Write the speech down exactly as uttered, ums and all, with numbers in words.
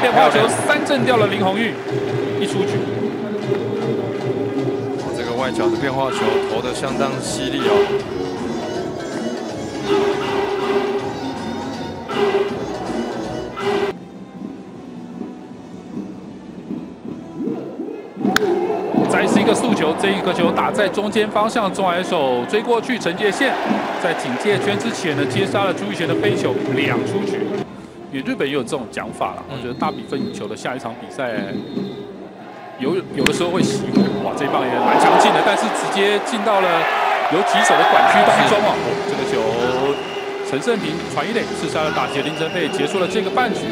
变化球三振掉了林泓育，一出局。 这个外角的变化球投得相当犀利哦。 再是一个速球，这一个球打在中间方向，中外手追过去，惩戒线，在警戒圈之前呢，接杀了朱玉贤的飞球，两出局。因为日本也有这种讲法了，我觉得大比分赢球的下一场比赛，有有的时候会熄火。哇，这一棒也蛮强劲的，但是直接进到了有几手的管区当中啊。哦，这个球陈胜平传一垒，刺杀了打击林哲珮，结束了这个半局。